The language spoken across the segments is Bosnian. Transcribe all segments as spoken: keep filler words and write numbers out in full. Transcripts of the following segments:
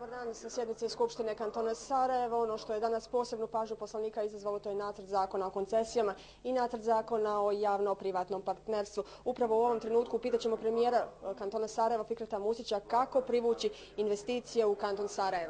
Dobar dan, sa sjednice Skupštine kantona Sarajevo. Ono što je danas posebnu pažnju poslanika izazvalo, to je nacrt zakona o koncesijama i nacrt zakona o javno-privatnom partnerstvu. Upravo u ovom trenutku pitat ćemo premijera kantona Sarajevo, Fikreta Musića, kako privući investicije u kanton Sarajevo.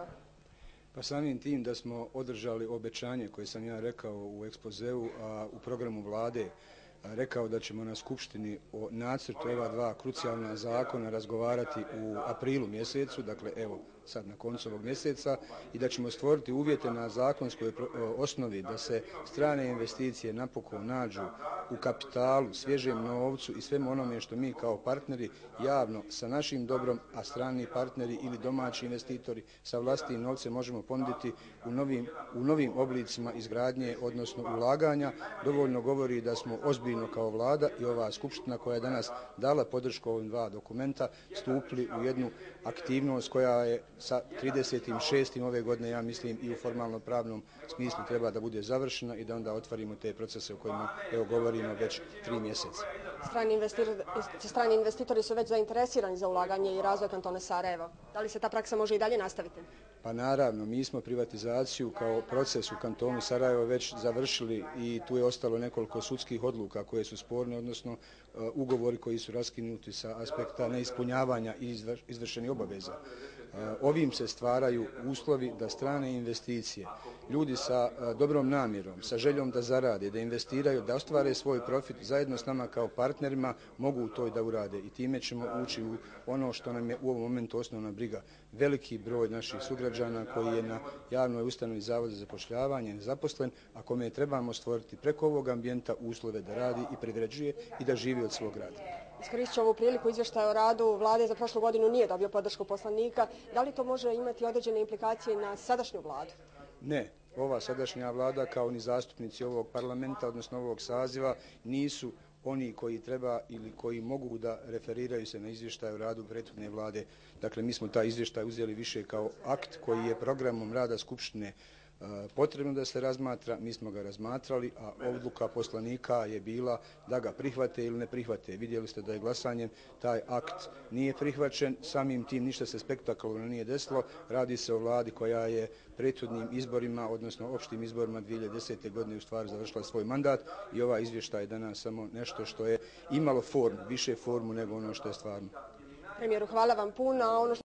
Pa samim tim da smo održali obećanje koje sam ja rekao u ekspozeu, a u programu vlade rekao da ćemo na Skupštini o nacrtu ova dva krucijalna zakona razgovarati u aprilu mjesecu, dakle evo sad na koncu ovog mjeseca, i da ćemo stvoriti uvjete na zakonskoj osnovi da se strane investicije napokon nađu u kapitalu, svježem novcu i svemu onome što mi kao partneri javno sa našim dobrom, a strani partneri ili domaći investitori sa vlastitim novcem možemo ponuditi u novim, u novim oblicima izgradnje, odnosno ulaganja, dovoljno govori da smo ozbiljno kao vlada i ova skupština koja je danas dala podršku ovim dva dokumenta stupili u jednu aktivnost koja je sa tridesetim šestim ove godine, ja mislim, i u formalno pravnom smislu treba da bude završena i da onda otvorimo te procese o kojima evo govorimo već tri mjeseca. Strani investitori, strani investitori su već zainteresirani za ulaganje i razvoj kantona Sarajevo. Da li se ta praksa može i dalje nastaviti? Pa naravno, mi smo privatizaciju kao proces u kantonu Sarajevo već završili i tu je ostalo nekoliko sudskih odluka koje su sporne, odnosno uh, ugovori koji su raskinuti sa aspekta neispunjavanja i izvršenih obaveza. Uh, ovim se stvaraju uslovi da strane investicije, ljudi sa uh, dobrom namjerom, sa željom da zarade, da investiraju, da ostvare svoj profit zajedno s nama kao partnerima mogu to i da urade i time ćemo ući u ono što nam je u ovom momentu osnovna briga. Veliki broj naših sugrađana koji je na javnoj ustanovi Zavoda za zapošljavanje nezaposlen, a kome trebamo stvoriti preko ovog ambijenta uslove da radi i privređuje i da živi od svog rada. Iskoristit ću ovu priliku, izvještaj o radu vlade za prošlu godinu nije dobio podršku poslanika. Da li to može imati određene implikacije na sadašnju vladu? Ne, ova sadašnja vlada kao ni zastupnici ovog parlamenta, odnosno ovog saziva, nisu oni koji treba ili koji mogu da referiraju se na izvještaj o radu prethodne vlade. Dakle, mi smo taj izvještaj uzeli više kao akt koji je programom rada Skupštine potrebno da se razmatra, mi smo ga razmatrali, a odluka poslanika je bila da ga prihvate ili ne prihvate. Vidjeli ste da je glasanjem taj akt nije prihvaćen, samim tim ništa se spektakularno nije desilo. Radi se o vladi koja je prethodnim izborima, odnosno opštim izborima dvije hiljade desete. godine u stvari završila svoj mandat i ova izvještaj je danas samo nešto što je imalo formu, više formu nego ono što je stvarno. Premijeru, hvala vam puno. Ono što